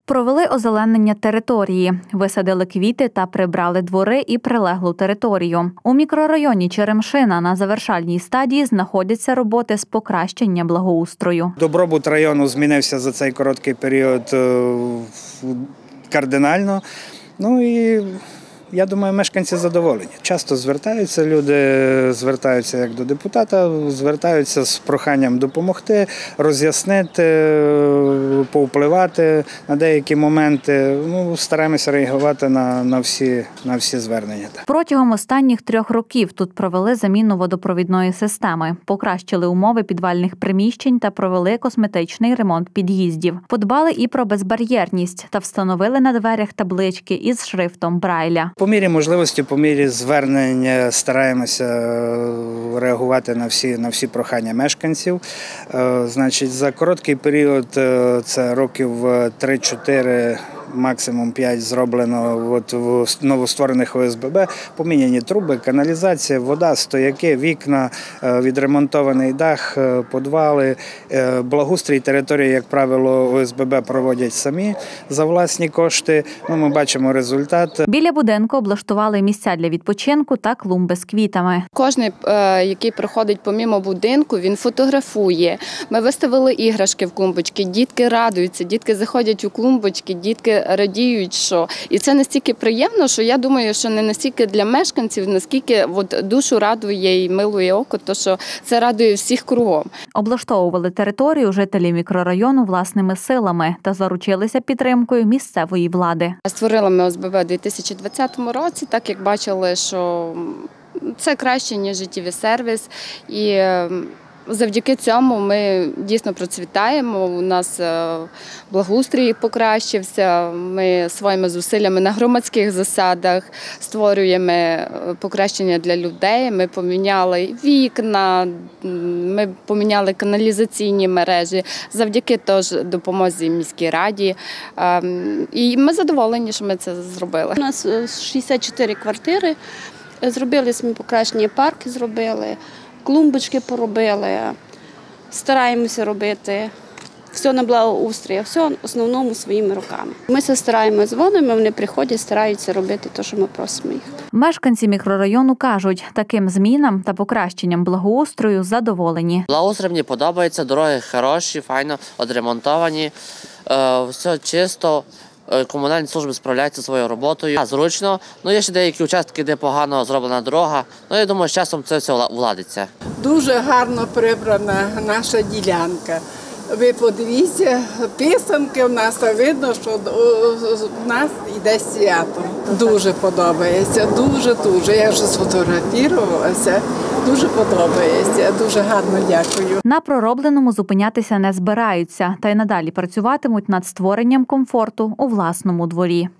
Провели озеленення території, висадили квіти та прибрали двори і прилеглу територію. У мікрорайоні Черемшина на завершальній стадії знаходяться роботи з покращення благоустрою. Добробут району змінився за цей короткий період кардинально. І я думаю, мешканці задоволені. Часто звертаються люди, звертаються як до депутата, звертаються з проханням допомогти, роз'яснити, повпливати на деякі моменти. Стараємося реагувати на всі звернення. Протягом останніх 3 років тут провели заміну водопровідної системи, покращили умови підвальних приміщень та провели косметичний ремонт під'їздів. Подбали і про безбар'єрність та встановили на дверях таблички із шрифтом Брайля. По мірі можливості, по мірі звернення стараємося реагувати на всі прохання мешканців. За короткий період, це років 3-4, максимум 5 зроблено в новостворених ОСББ, поміняні труби, каналізація, вода, стояки, вікна, відремонтований дах, підвали. Благоустрій території, як правило, ОСББ проводять самі за власні кошти. Ми бачимо результат. Біля будинку облаштували місця для відпочинку та клумби з квітами. Кожен, який проходить помімо будинку, він фотографує. Ми виставили іграшки в клумбочки, дітки радуються, дітки заходять у клумбочки, дітки радіють, що і це настільки приємно, що я думаю, що не настільки для мешканців, наскільки душу радує і милує око, то що це радує всіх кругом. Облаштовували територію жителі мікрорайону власними силами та заручилися підтримкою місцевої влади. Створили ми ОСББ у 2020 році, так як бачили, що це краще, ніж життєвий сервіс. І завдяки цьому ми дійсно процвітаємо, у нас благоустрій покращився, ми своїми зусиллями на громадських засадах створюємо покращення для людей, ми поміняли вікна, ми поміняли каналізаційні мережі, завдяки теж допомозі міській раді. І ми задоволені, що ми це зробили. У нас 64 квартири, зробили ми покращення, парки зробили, клумбочки поробили, стараємося робити все на благоустрій, все в основному своїми руками. Ми це стараємося, дзвонимо, вони приходять, стараються робити те, що ми просимо їх. Мешканці мікрорайону кажуть, таким змінам та покращенням благоустрою задоволені. Благоустрій мені подобається, дороги хороші, файно відремонтовані, все чисто. Комунальні служби справляються своєю роботою. Зручно. Є ще деякі участки, де погано зроблена дорога. Я думаю, з часом це все владиться. Дуже гарно прибрана наша ділянка. Ви подивіться, писанки в нас, видно, що в нас йде свято. Дуже подобається, дуже. Я вже сфотографувалася, дуже подобається, дуже гарно дякую. На проробленому зупинятися не збираються та й надалі працюватимуть над створенням комфорту у власному дворі.